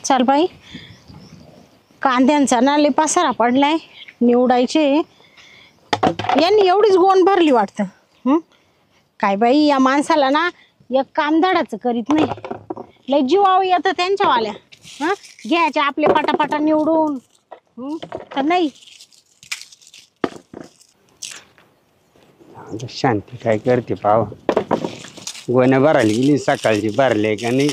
चल बाई, कांद्यांचा ना लय पसारा पडलाय, निवडायचे. यांनी एवढीच गोण भरली वाटतं. काय बाई, या माणसाला ना एक कामधडाचं करीत नाही. लय जीवाव येतं त्यांच्यावाल्या. घ्यायचे आपले पटापटा निवडून. तर नाही. शांती काय करते पाव, गोण्या भरायला गेली सकाळची, भरले का नाही?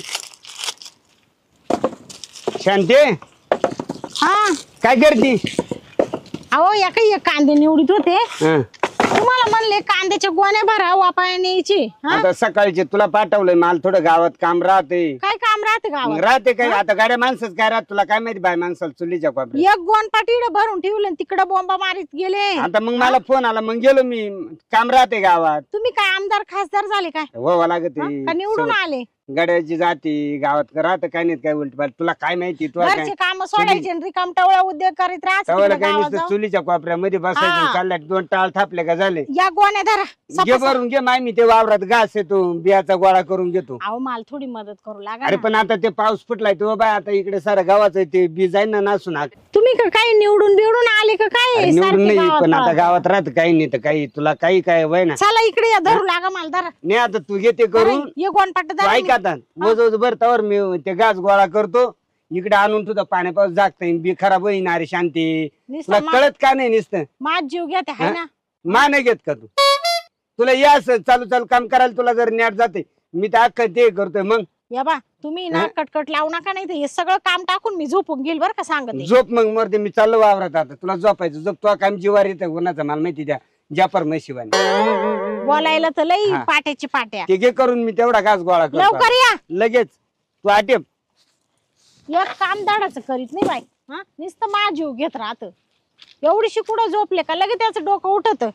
शांती हा काय करते? अहो या काही कांदे निवडीत होते. तुम्हाला म्हणले कांद्याच्या गोण्या भरा, वापाया न्यायची. आता सकाळचे तुला पाठवलंय, मला थोडं गावात काम राहते. काय काम राहते गावात? राहते काय आता गाड्या माणसंच काय राहत, तुला काय माहिती बाय माणसाला चुलीच्या कोपऱ्यात. एक गोण पाटीड भरून ठेवलं, तिकडे बोंबा मारीत गेले. आता मग मला फोन आला, मग गेलो मी. काम राहते गावात. तुम्ही काय आमदार खासदार झाले काय? हो लागत का निवडून आले? गाड्याची जाती गावात राहत काय नाही, काय उलट तुला काय माहिती? तू घरचे काम सोडायचे, रिकाम टवळा उद्योग करीत राहायचं. चुलीच्या कोपऱ्यामध्ये बसायचं, चालल्या दोन टाळ थापले का झाले. या गोण्या धरा, घे भरून घे. माय मी ते वावरात घास येतो, बियाचा गोळा करून घेतो. अहो मला थोडी मदत करू लागा. अरे पण आता ते पाऊस फुटलाय तो बाय, आता इकडे सारं गावाचं ते बी जाईन ना नासून. तुम्ही काय निवडून बिवडून आले का काय? निवडून नाही, पण आता गावात राहत काही नाही तर काही तुला काही काय वय ना. चला इकडे या, धरू लागा मला धरा. नाही आता तू घेते करून. ये गोण पाट धरा. ऐका आता वजवज भरतावर मी ते घास गोळा करतो, इकडे आणून तुझा पाण्या पाऊस जागता बी खराब होईन. अरे शांती, तुला कळत का नाही? नुसतं माझ जीव घ्या ते ना. मान घेत का तू? तुला या चालू चालू काम करायला तुला जर न्याट जाते, मी तर अख्खं ते करतोय. मग या बा तुम्ही ना कटकट लावू नका, नाही तर हे सगळं काम टाकून मी झोपून गेल बरं का. सांगते झोप. मग मरते मी चाललो वावरात. आता तुला झोपायचं, झोप. तुला काम जीवार येतं कोणाचं मला माहिती द्या. जापर म्हशिवानी बोलायला तर लई पाट्याची पाट्या. ते घे करून, मी तेवढा घास गोळा करतो. लवकर या लगेच. तू आटेप. एक काम दाडाचं करीत नाही बाई. नुसतं माझ जीव घेत राहत. एवढीशी कुठं झोपले का लगेच त्याचं डोकं उठत.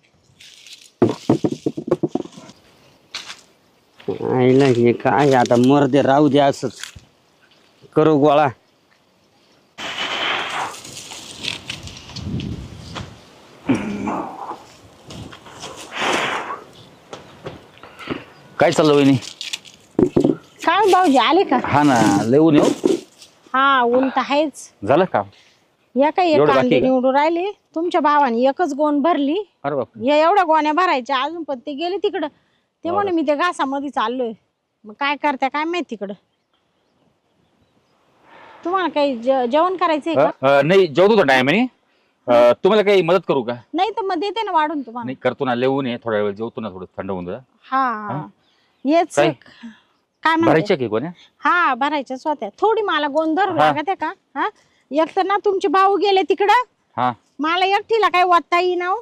आईला हे काय आता मरदे राहू दे, असंच करू गोळा. काय चाललं वहिनी? काय भाऊजी आले का? हा ना, लय ऊन येऊ. हा ऊन तर आहेच. झालं का? या काही एवढं बाकी कांदे आहे का? निवडून राहिले. तुमच्या भावाने एकच गोण भरली. अरे बाप. या एवढ्या गोण्या भरायच्या अजून, पण ते गेले तिकडं. ते म्हणे मी त्या घासामध्ये चाललोय. मग काय करते काय माहित तिकडं. तुम्हाला काही जेवण करायचंय का? नाही, जेवतो तो टाइम आहे. तुम्हाला काही मदत करू का? नाही तर मग देते ना वाढून तुम्हाला. नाही करतो ना, लय ऊन आहे. थोड्या वेळ जेवतो ना, थोडं थंड होऊन जा. हा येच काय? काय म्हणते? भरायच्या की कोण्या? हा भरायच्याच होत्या. थोडी मला गोंद धरू लागत आहे का? हा एक तर ना तुमचे भाऊ गेले तिकडं. हा मला एकटीला काय वाटता येईना.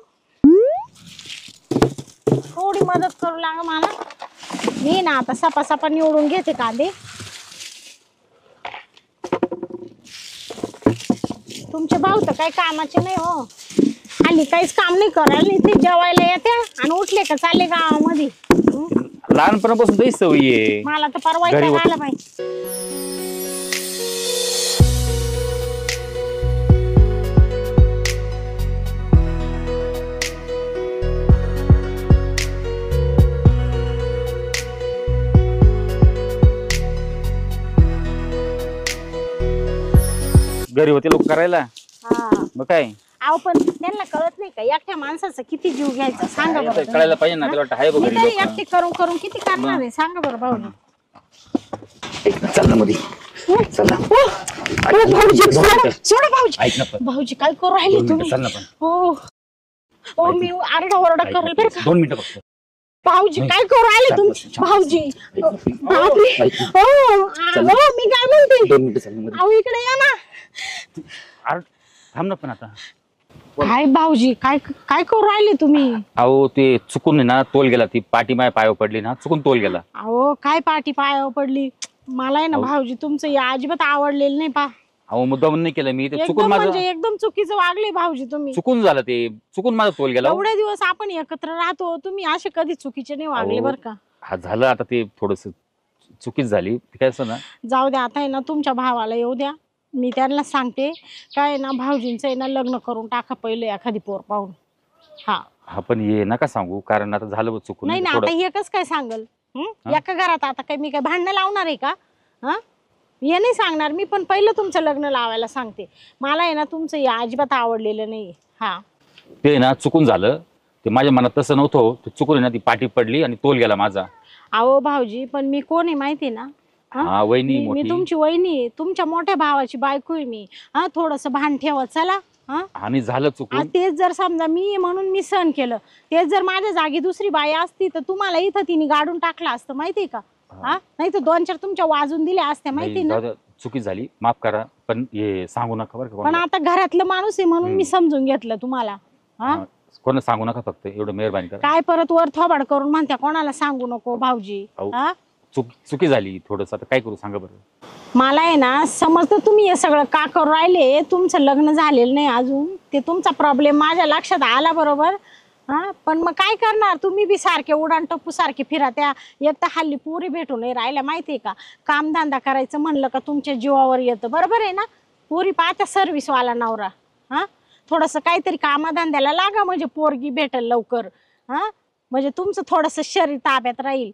थोडी मदत करू लागा मला. मी ना आता सपा सपा निवडून घेते कांदे. तुमचे भाऊ तर काही कामाचे नाही हो. हल्ली काहीच काम नाही करायला. नाही ते जेवायला येते आणि उठले का चालले गावामध्ये. लहानपणापासून तरी सवयी आहे. मला तर परवा घरी आला पाहिजे. घरी होते लोक करायला. मग काय अहो पण त्यांना कळत नाही का एकट्या माणसाचं किती जीव घ्यायचा? सांगा बरं. कळायला पाहिजे ना. त्याला वाटतं हाय बघ मी घरी तरी लोक. एकटी करून करून किती करणार आहे? सांगा बरं भाऊजी. चल ना मध्ये. भाऊजी सोडा भाऊजी. ऐक ना पण. भाऊजी काय करू राहिले तुम्ही? चल ना पण. हो हो मी आरडा ओरडा करेल बरं का. 2 मिनिटं फक्त. भाऊजी काय करू राहिले तुम्ही? भाऊजी बापरे. हो मी काय म्हणते? 2 मिनिटं चल ना मध्ये. अहो इकडे या ना. अरे थांब ना पण. आता काय भाऊजी काय काय करू राहिले तुम्ही? अहो ते चुकून ना तोल गेला. ती पाठी माय पायावर पडली ना, चुकून तोल गेला. अहो काय पाठी पायावर पडली? मला आहे ना भाऊजी तुमचं या अजिबात आवडलेलं नाही. पा अहो मुद्दाम नाही केलं मी. ते चुकून एकदम माझं म्हणजे एकदम चुकीचं वागले भाऊजी तुम्ही. चुकून झालं. ते चुकून माझा तोल गेला. एवढे दिवस आपण एकत्र राहतो, तुम्ही असे कधी चुकीचे नाही वागले बरं का. हा झालं आता. ते थोडस चुकीच झाली. ते काय असं ना, जाऊ द्या आता आहे ना तुमच्या भावाला येऊ द्या. मी त्यांना सांगते काय ना भाऊजींचं आहे ना लग्न करून टाका पहिले एखादी पोर पाहून. हा पण ये नका सांगू, कारण आता झालं बघ चुकून. नाही ना आता हे कसं काय सांगल? एका घरात आता काय मी काय भांडणं लावणार आहे का? हे नाही सांगणार मी, पण पहिलं तुमचं लग्न लावायला सांगते. मला आहे ना तुमचं हे अजिबात आवडलेलं नाही. हा ते ना चुकून झालं, ते माझ्या मनात तसं नव्हतं. ते चुकून आहे ना ती पाठी पडली आणि तोल गेला माझा. अहो भाऊजी, पण मी कोण आहे माहिती ना? हा वहिनी मी मोठी. तुमची वहिनी आहे, तुमच्या मोठ्या भावाची बायको आहे मी. हा थोडस भान ठेवा चला. हा आणि झालं चुकून. तेच जर समजा मी म्हणून मी सहन केलं, तेच जर माझ्या जागी दुसरी बाई असती तर तुम्हाला इथं तिने गाडून टाकलं असतं माहितीये का? हा नाही तर 2-4 तुमच्या वाजून दिल्या असत्या माहिती ना. चुकी झाली, माफ करा, पण हे सांगू नका बरं का पण कोणाला. आता घरातलं माणूस आहे म्हणून मी समजून घेतलं तुम्हाला. हा कोणाला सांगू नका, फक्त एवढं मेहरबानी करा. काय परत वर थोबाड करून म्हणत्या कोणाला सांगू नको भाऊजी. अहो, हा चुकी झाली थोडस, आता काय करू सांगा बरं. मला आहे ना समजतं तुम्ही हे सगळं का करू राहिले. तुमचं लग्न झालेलं नाही अजून, ते तुमचा प्रॉब्लेम माझ्या लक्षात आला बरोबर. हा पण मग काय करणार, तुम्ही बी सारखे उडान टप्पू सारखे फिरा. त्या एक तर हल्ली पुरी भेटून नाही राहिल्या माहितीये का? कामधंदा करायचं म्हणलं का तुमच्या जीवावर येतं, बरोबर आहे ना? पुरी पाहत्या सर्व्हिसवाला नवरा. हा थोडस काहीतरी कामधंद्याला लागा म्हणजे पोरगी भेटेल लवकर. हा म्हणजे तुमचं थोडस शरीर ताब्यात राहील.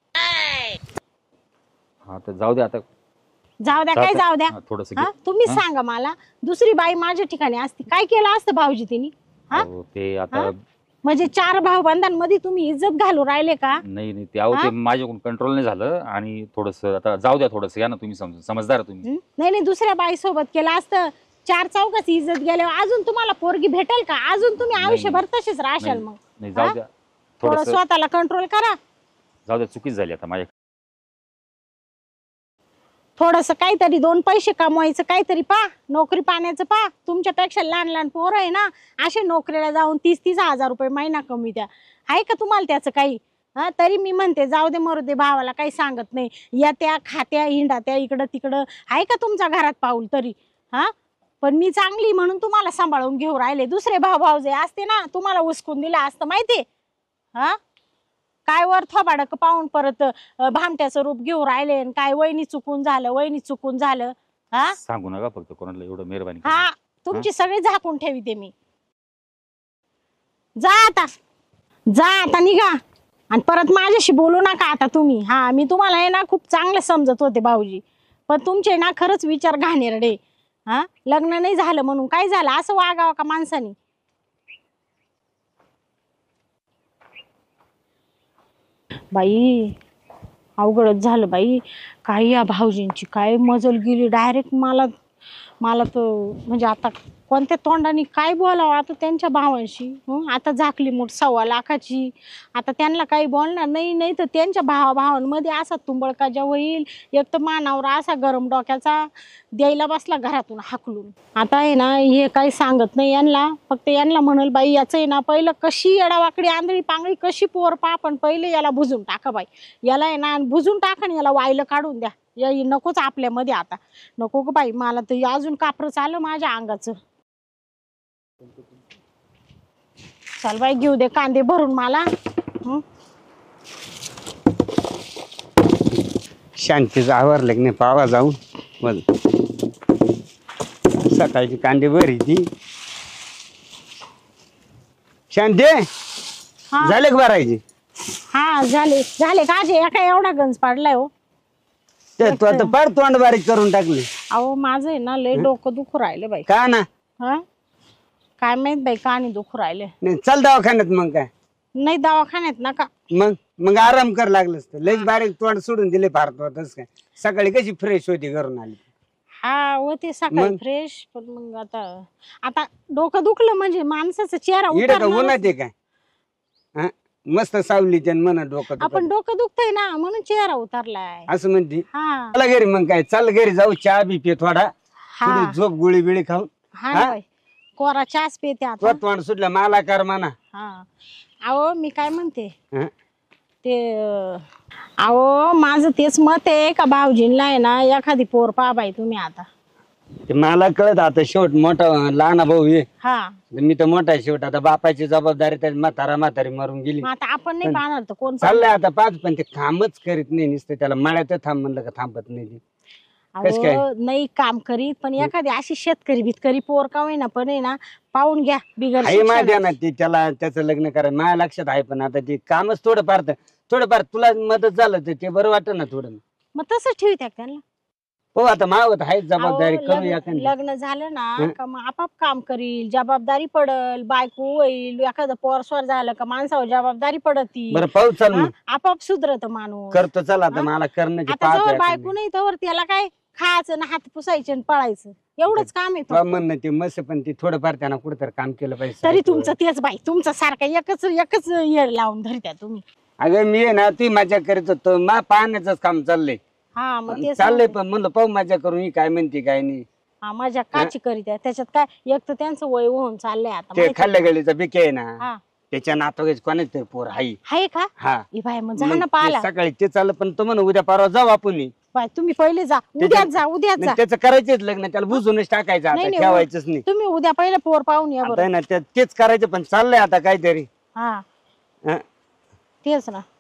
हा तर जाऊ द्या आता. जाऊ द्या काय जाऊ द्या. थोडस तुम्ही सांगा मला, दुसरी बाई माझ्या ठिकाणी असती काय केलं असतं भाऊजी तिने? ते आता म्हणजे 4 भाऊबंधांमध्ये तुम्ही इज्जत घालू राहिले का? नाही ते अहो ते माझ्याकडून कंट्रोल नाही झालं. आणि थोडस आता जाऊ द्या, थोडस या ना तुम्ही समजून, समजदार तुम्ही. नाही तुसऱ्या बाई सोबत केलं असतं, 4 चौघाची इज्जत गेल्यावर अजून तुम्हाला पोरगी भेटेल का? अजून तुम्ही आयुष्यभर तसेच राहशाल. मग नाही जाऊ द्या, थोडं स्वतःला कंट्रोल करा. जाऊ द्या, चुकीच झाली आता माझ्या. थोडस काहीतरी 2 पैसे कमवायचं काहीतरी पा, नोकरी पाण्याचं पा. तुमच्यापेक्षा लहान पोरं आहे ना, असे नोकरीला जाऊन 30-30 हजार रुपये महिना कमी द्या. आहे का तुम्हाला त्याचं काही? तरी मी म्हणते जाऊ दे मरू दे, भावाला काही सांगत नाही. या त्या खात्या हिंडा त्या इकडं तिकडं, आहे का तुमच्या घरात पाऊल तरी? पण मी चांगली म्हणून तुम्हाला सांभाळून घेऊ राहिले. दुसरे भाऊ जे असते ना तुम्हाला उचकून दिलं असतं माहिती. काय वर थोबाडक पाहून परत भामट्याचं रूप घेऊ राहिले. काय वहिनी चुकून झालं. सांगू नका फक्त कोणाला, एवढं मेहरबानी. तुमची सगळी झाकून ठेवीते मी. जा आता निघा आणि परत माझ्याशी बोलू नका आता तुम्ही. मी तुम्हाला आहे ना खूप चांगलं समजत होते भाऊजी, पण तुमचे ना खरंच विचार घाणेरडे. लग्न नाही झालं म्हणून काय झालं, असं वागावं का माणसानी? बाई अवघडच झालं बाई. काही या भाऊजींची काय मजल गेली डायरेक्ट. मला तर म्हणजे आता कोणत्या तोंडाने काय बोलावं आता त्यांच्या भावांशी. आता झाकली मोठ 1.25 लाखाची. आता त्यांना काही बोलणार नाही तर त्यांच्या भावांमध्ये असा तुंबळकाजा होईल. एक तर मानावर असा गरम डोक्याचा द्यायला बसला घरातून हाकलून. आता आहे ना हे काही सांगत नाही यांना, फक्त यांना म्हणाल बाई याचं आहे ना पहिलं कशी येडावाकडी आंधळी पांगळी कशी पोर पा, पण पहिले याला बुजून टाका बाई. याला आहे ना बुजून टाका आणि याला वायलं काढून द्या. या नकोच आपल्यामध्ये आता, नको ग बाई. मला तर अजून कापरच आलं माझ्या अंगाचं. चल बाई घेऊ दे कांदे भरून मला. शांतीचं आवरलं की नाही पावा जाऊन. मग सकाळची कांदे भरी ती. शांती झाले का भरायची? झाले का जे एका एवढा गंज पाडलाय हो. ते तू आता फार तोंड बारीक करून टाकले. अहो माझं आहे ना लय डोकं दुखू राहिले बाई. का ना? काय माहित बाई का नाही दुखू राहिले. नाही चल दवाखान्यात. मग काय नाही दवाखान्यात नका. मग आराम कर लागलंच तर. लयच बारीक तोंड सोडून दिले फार. तस काय सकाळी कशी फ्रेश होती घरून आली. होते सकाळी फ्रेश, पण मग आता डोकं दुखलं म्हणजे माणसाचा चेहरा उन्हात आहे काय? मस्त सावली त्यान म्हणा डोकं. आपण डोकं दुखतंय ना म्हणून चेहरा उतरलाय असं म्हणते. चला घरी. मग काय चाल घरी जाऊ, चहा बी पे थोडा, झोप गोळी बिळी खाऊन. कोरा चहाच पेते आता. तोंड सुटलं मला कर म्हणा. अहो मी काय म्हणते ते, अहो माझं तेच मत आहे का भाऊजींना आहे ना एखादी पोर पहा बाई तुम्ही. आता ते मला कळत. आता शेवट मोठा लहान भाऊ ये. मी तर मोठा शेवट. आता बापाची जबाबदारी तर म्हातारी मरून गेली. आता आपण नाही पाहणार तर कोण चाललंय आता पाच. पण ते कामच करीत नाही नुसतं. त्याला मळ्यात थांब म्हणलं का थांबत नाही. नाही काम करीत, पण एखादी अशी शेतकरी भितकरी पोर का होईना पण आहे ना पाहून घ्या. बिगर माझ्या ना ते त्याला त्याचं लग्न करायचं माझ्या लक्षात आहे. पण आता ते कामच थोडंफार तुला मदत झालं तर ते बरं वाटत ना थोडं. मग तसं ठेवत्या त्यांना. हो आता मावत आहे जबाबदारी अहो, कमी एखादी. लग्न झालं ना हं? का मग आपाप काम करील, जबाबदारी पडल, बायको होईल, एखादं पोरस्वर झालं का माणसावर जबाबदारी पडती. बरं पाऊस चाल मग आपाप सुधरत माणूस. करतो चल आता हा? मला करण्याची आता जवळ बायको नाही तवर त्याला काय खायचं ना हात पुसायचे आणि पळायचं एवढंच काम आहे म्हणणं ते मस्त पण ते थोडंफार त्यांना कुठेतरी काम केलं पाहिजे. तरी तुमचं तेच बाई तुमचं सारखं एकच येड लावून धरत्या तुम्ही. अगं मी आहे ना ती मजा करत होतो मा पाहण्याच काम चाललंय हा मग तेच चाललंय म्हणते. पण म्हणलं पाहू मजा करून ही काय म्हणते काय नाही. हा मजा काची करीत आहे त्याच्यात काय एक तर त्यांचं वय होऊन चाललंय आता ते माहिती खाल्ल्या गळीचा बिके आहे ना हा त्याच्या नातोगाच कोणाच तरी पोर हाई. आहे का हा ए बाय मग जा मग ना ते पाहिला सकाळी ते चाललं पण तो म्हण उद्या परवा जाऊ आपण बाय तुम्ही पहिले जा उद्याच जा उद्याच जा त्याचं करायचंच लग्न त्याला बुजूनच टाकायचं आता नाही, नाही, ठेवायचंच नाही. तुम्ही उद्या पहिले पोर पाहून या आता बरं आहे ना तेच करायचं पण चाललंय आता काहीतरी. हा हं? तेच ना